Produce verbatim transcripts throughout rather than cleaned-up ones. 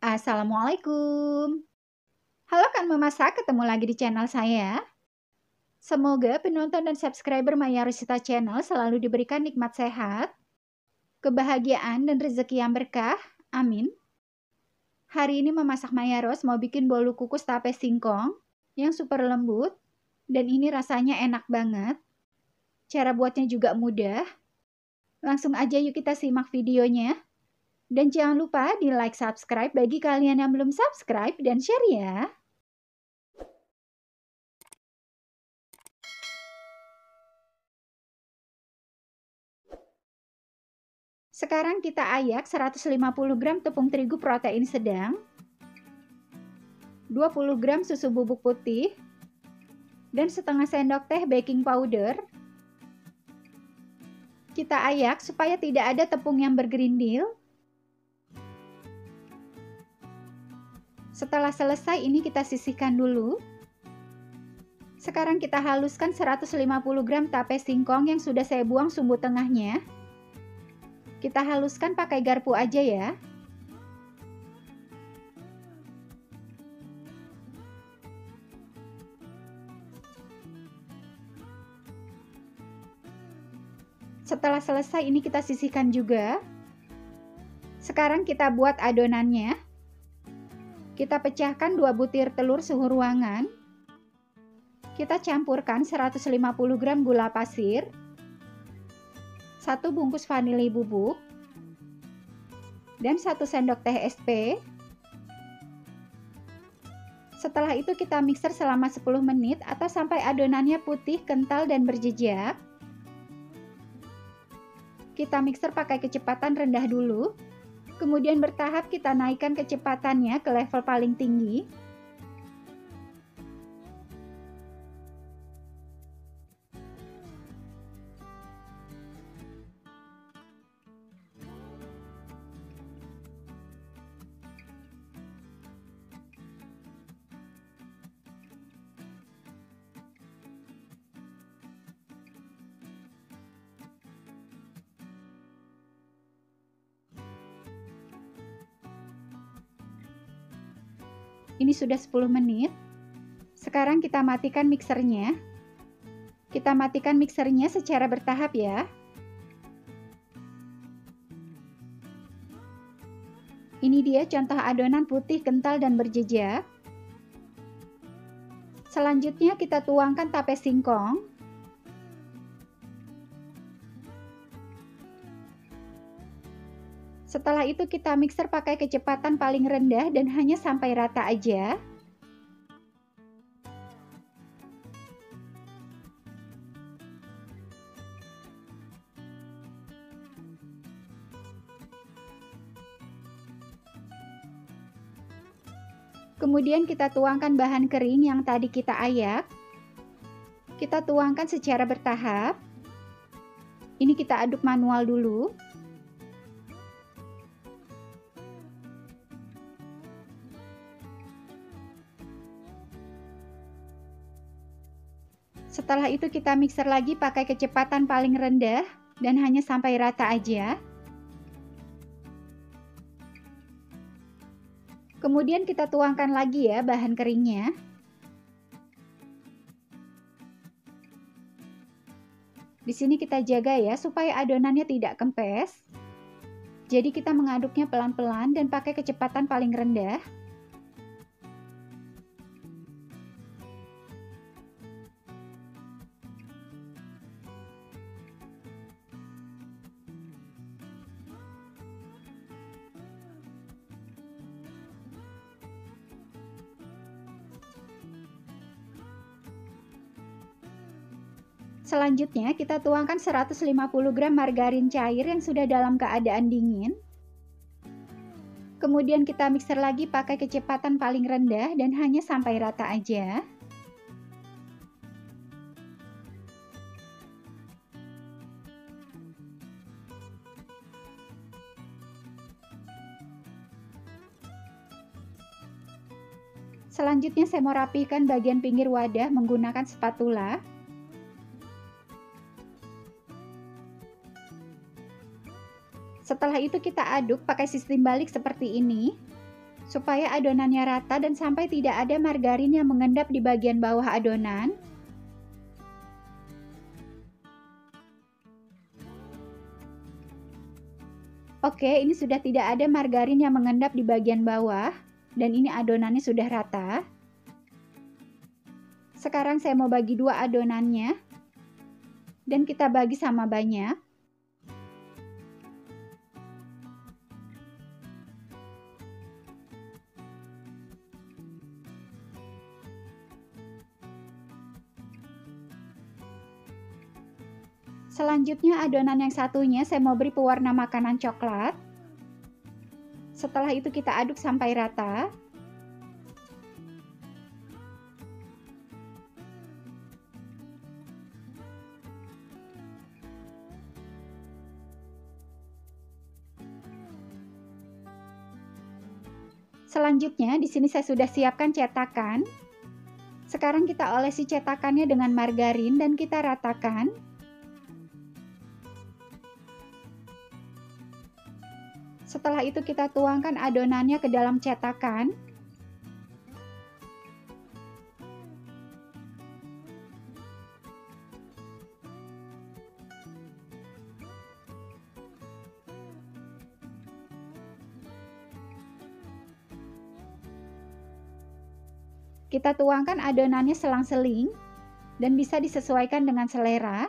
Assalamualaikum. Halo Kang Memasak, ketemu lagi di channel saya. Semoga penonton dan subscriber Maya Rosita Channel selalu diberikan nikmat sehat, kebahagiaan dan rezeki yang berkah. Amin. Hari ini memasak Maya Ros mau bikin bolu kukus tape singkong yang super lembut dan ini rasanya enak banget. Cara buatnya juga mudah. Langsung aja yuk kita simak videonya. Dan jangan lupa di like, subscribe bagi kalian yang belum subscribe dan share ya. Sekarang kita ayak seratus lima puluh gram tepung terigu protein sedang, dua puluh gram susu bubuk putih, dan setengah sendok teh baking powder. Kita ayak supaya tidak ada tepung yang bergerindil. Setelah selesai ini kita sisihkan dulu. Sekarang kita haluskan seratus lima puluh gram tape singkong yang sudah saya buang sumbu tengahnya. Kita haluskan pakai garpu aja ya. Setelah selesai ini kita sisihkan juga. Sekarang kita buat adonannya. Kita pecahkan dua butir telur suhu ruangan. Kita campurkan seratus lima puluh gram gula pasir, satu bungkus vanili bubuk, dan satu sendok teh S P. Setelah itu kita mixer selama sepuluh menit atau sampai adonannya putih, kental, dan berjejak. Kita mixer pakai kecepatan rendah dulu. Kemudian bertahap kita naikkan kecepatannya ke level paling tinggi. Ini sudah sepuluh menit. Sekarang kita matikan mixernya. Kita matikan mixernya secara bertahap ya. Ini dia contoh adonan putih, kental, dan berjejak. Selanjutnya kita tuangkan tape singkong. Setelah itu kita mixer pakai kecepatan paling rendah dan hanya sampai rata aja. Kemudian kita tuangkan bahan kering yang tadi kita ayak. Kita tuangkan secara bertahap. Ini kita aduk manual dulu. Setelah itu kita mixer lagi pakai kecepatan paling rendah dan hanya sampai rata aja. Kemudian kita tuangkan lagi ya bahan keringnya. Di sini kita jaga ya supaya adonannya tidak kempes. Jadi kita mengaduknya pelan-pelan dan pakai kecepatan paling rendah. Selanjutnya kita tuangkan seratus lima puluh gram margarin cair yang sudah dalam keadaan dingin. Kemudian kita mixer lagi pakai kecepatan paling rendah dan hanya sampai rata aja. Selanjutnya saya mau rapihkan bagian pinggir wadah menggunakan spatula. Setelah itu kita aduk pakai sistem balik seperti ini. supaya adonannya rata dan sampai tidak ada margarin yang mengendap di bagian bawah adonan. Oke, ini sudah tidak ada margarin yang mengendap di bagian bawah dan ini adonannya sudah rata. Sekarang saya mau bagi dua adonannya dan kita bagi sama banyak. Selanjutnya adonan yang satunya saya mau beri pewarna makanan coklat. Setelah itu kita aduk sampai rata. Selanjutnya di sini saya sudah siapkan cetakan. Sekarang kita olesi cetakannya dengan margarin dan kita ratakan. Setelah itu kita tuangkan adonannya ke dalam cetakan. Kita tuangkan adonannya selang-seling dan bisa disesuaikan dengan selera.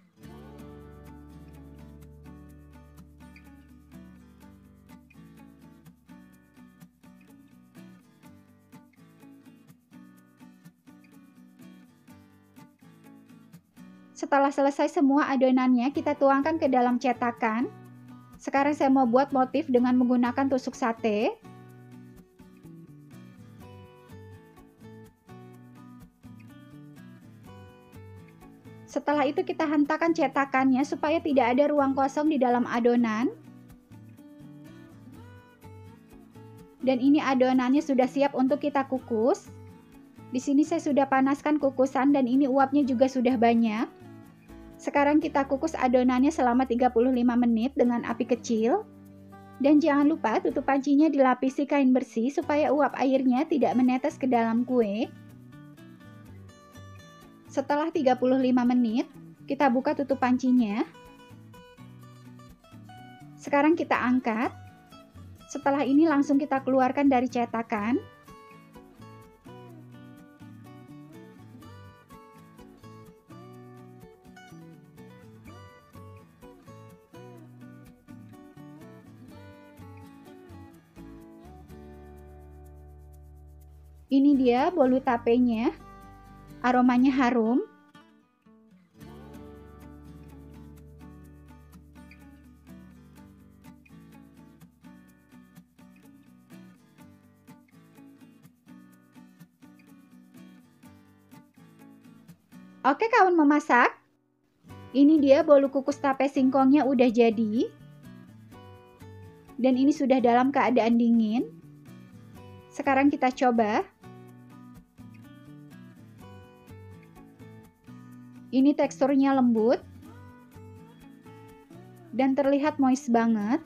Setelah selesai semua adonannya, kita tuangkan ke dalam cetakan. Sekarang saya mau buat motif dengan menggunakan tusuk sate. Setelah itu kita hentakan cetakannya supaya tidak ada ruang kosong di dalam adonan. Dan ini adonannya sudah siap untuk kita kukus. Di sini saya sudah panaskan kukusan dan ini uapnya juga sudah banyak. Sekarang kita kukus adonannya selama tiga puluh lima menit dengan api kecil. Dan jangan lupa tutup pancinya dilapisi kain bersih supaya uap airnya tidak menetes ke dalam kue. Setelah tiga puluh lima menit, kita buka tutup pancinya. Sekarang kita angkat. Setelah ini langsung kita keluarkan dari cetakan. Ini dia bolu tapenya. Aromanya harum. Oke kawan memasak, ini dia bolu kukus tape singkongnya udah jadi. Dan ini sudah dalam keadaan dingin. Sekarang kita coba. Ini teksturnya lembut. Dan terlihat moist banget.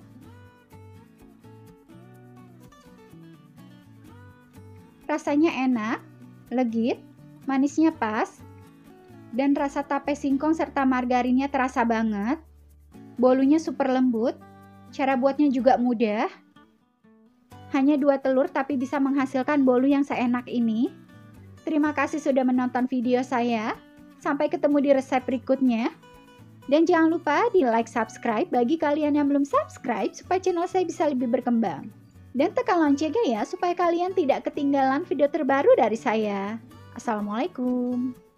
Rasanya enak, legit, manisnya pas. Dan rasa tape singkong serta margarinnya terasa banget. Bolunya super lembut. Cara buatnya juga mudah. Hanya dua telur tapi bisa menghasilkan bolu yang seenak ini. Terima kasih sudah menonton video saya. Sampai ketemu di resep berikutnya. Dan jangan lupa di like, subscribe bagi kalian yang belum subscribe supaya channel saya bisa lebih berkembang. Dan tekan loncengnya ya supaya kalian tidak ketinggalan video terbaru dari saya. Assalamualaikum.